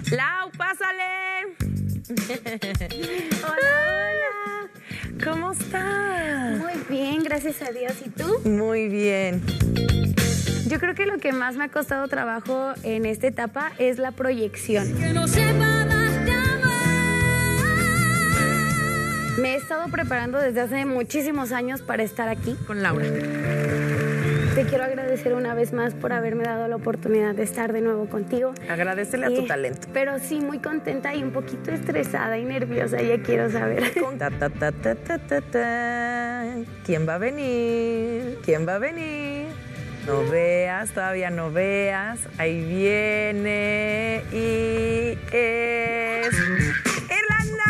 Lau, pásale. Hola, hola. ¿Cómo estás? Muy bien, gracias a Dios. ¿Y tú? Muy bien. Yo creo que lo que más me ha costado trabajo en esta etapa es la proyección. Que no sepa más de amar. Me he estado preparando desde hace muchísimos años para estar aquí. Con Laura. Te quiero agradecer una vez más por haberme dado la oportunidad de estar de nuevo contigo. Agradecele a tu talento. Pero sí, muy contenta y un poquito estresada y nerviosa. Ya quiero saber. Ta, ta, ta, ta, ta, ta, ta. ¿Quién va a venir? ¿Quién va a venir? No veas, todavía no veas. Ahí viene y es Irlanda.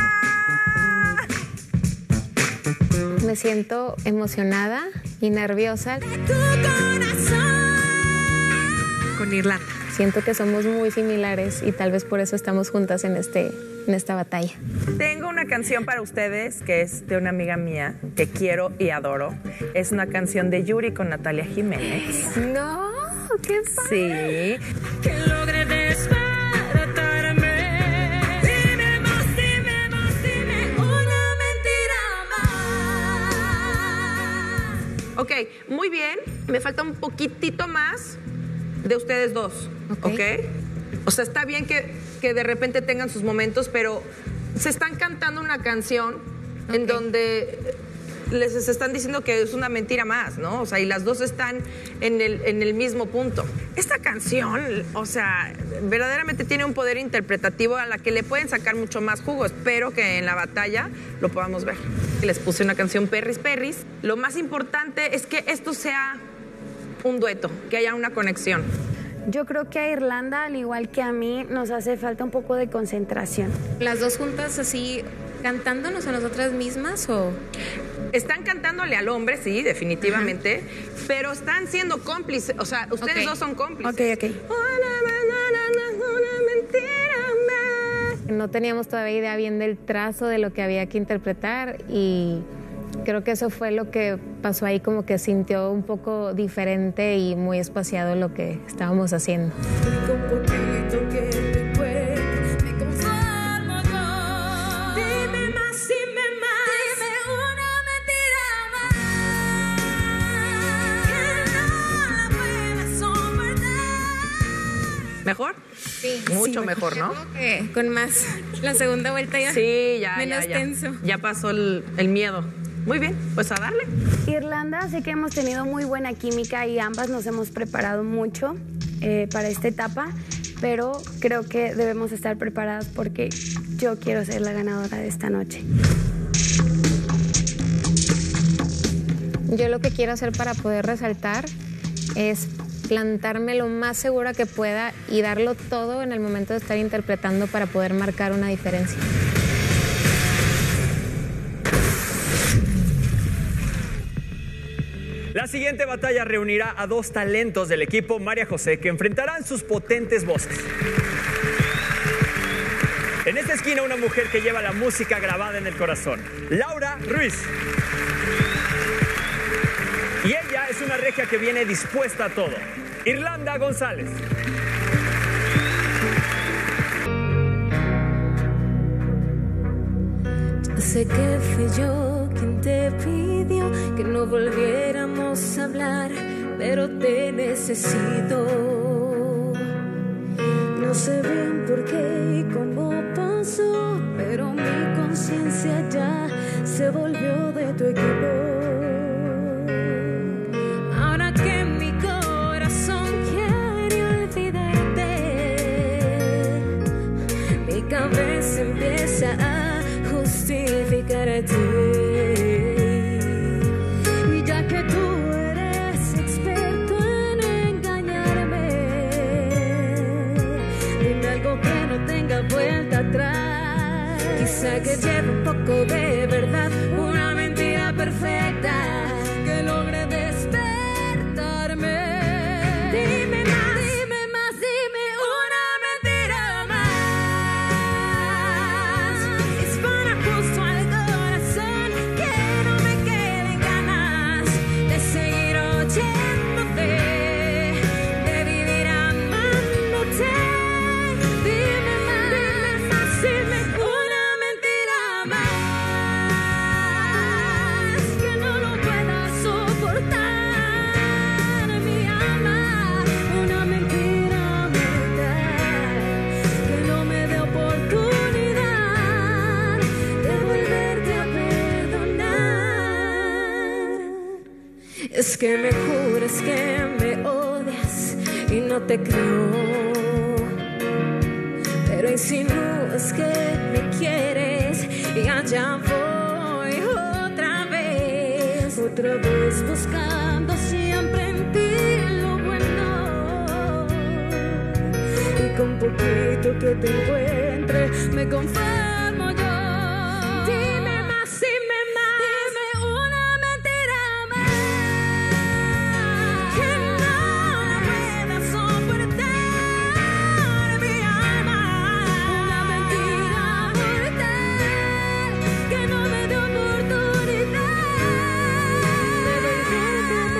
Me siento emocionada y nerviosa. Tu corazón. Con Irlanda. Siento que somos muy similares y tal vez por eso estamos juntas en esta batalla. Tengo una canción para ustedes que es de una amiga mía que quiero y adoro. Es una canción de Yuri con Natalia Jiménez. No, qué padre. Sí. Que logre despertarme. Dime más, dime una mentira más. Ok, muy bien. Me falta un poquitito más de ustedes dos. Ok. O sea, está bien que de repente tengan sus momentos, pero se están cantando una canción en donde les están diciendo que es una mentira más, ¿no? O sea, y las dos están en el mismo punto. Esta canción, o sea, verdaderamente tiene un poder interpretativo a la que le pueden sacar mucho más jugo. Espero que en la batalla lo podamos ver. Les puse una canción Perris Perris. Lo más importante es que esto sea un dueto, que haya una conexión. Yo creo que a Irlanda, al igual que a mí, nos hace falta un poco de concentración. ¿Las dos juntas así cantándonos a nosotras mismas o...? Están cantándole al hombre, sí, definitivamente, pero están siendo cómplices, o sea, ustedes dos son cómplices. Ok. Una mentira más. No teníamos todavía idea bien del trazo de lo que había que interpretar y creo que eso fue lo que pasó ahí, como que sintió un poco diferente y muy espaciado lo que estábamos haciendo. Con poquito que te cuentes, me conformo yo. Dime más, dime una mentira más. Que no la puedas soportar. ¿Mejor? Sí. Mucho mejor, ¿no? Como que con más, la segunda vuelta ya. Sí, ya, menos ya. tenso. Ya pasó el miedo. Muy bien, pues a darle. Irlanda, sé que hemos tenido muy buena química y ambas nos hemos preparado mucho para esta etapa, pero creo que debemos estar preparadas porque yo quiero ser la ganadora de esta noche. Yo lo que quiero hacer para poder resaltar es plantarme lo más segura que pueda y darlo todo en el momento de estar interpretando para poder marcar una diferencia. La siguiente batalla reunirá a dos talentos del equipo María José que enfrentarán sus potentes voces. En esta esquina una mujer que lleva la música grabada en el corazón, Laura Ruiz. Y ella es una regia que viene dispuesta a todo, Irlanda González. Sé que fui yo quien te pidió que no volviéramos a hablar, pero te necesito. No sé bien por qué y cómo pasó, pero mi conciencia ya se volvió de tu equipo. Ahora que mi corazón quiere olvidarte, mi cabeza empieza a justificar a ti. Y ya que tú eres experto en engañarme, dime algo que no tenga vuelta atrás. Quizá que lleve un poco de verdad, una mentira perfecta que logre despertarme. Dime más, dime una mentira más. Dispara justo al corazón, que no me queden ganas de seguir oyéndote, de vivir amándote. Dime más, Es que me juras que me odias y no te creo, pero insinúas que me quieres y allá voy otra vez buscando siempre en ti lo bueno, y con poquito que te encuentre me conformo yo. Dime más, dime más, dime una mentira más que no la pueda soportar mi alma. Una mentira mortal que no me dé oportunidad de volverte a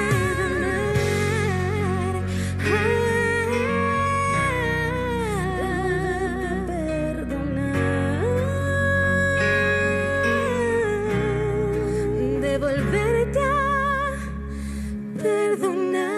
perdonar, de volverte a perdonar.